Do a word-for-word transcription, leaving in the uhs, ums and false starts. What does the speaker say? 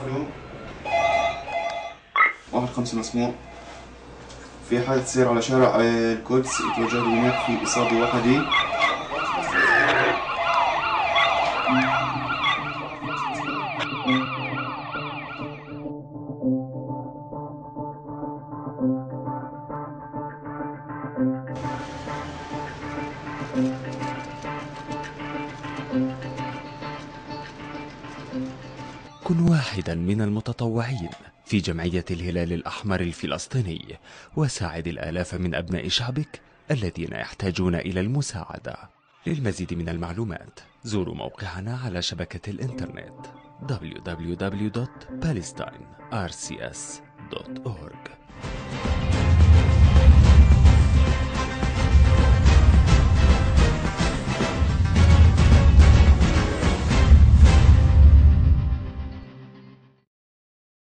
الو واحد خمسة مسموع. في حادث سير على شارع القدس، يتوجه هناك في إصابة وحدي. كن واحدا من المتطوعين في جمعية الهلال الأحمر الفلسطيني، وساعد الآلاف من أبناء شعبك الذين يحتاجون إلى المساعدة. للمزيد من المعلومات زوروا موقعنا على شبكة الإنترنت دبليو دبليو دبليو دوت بالستاين آر سي إس دوت أورج.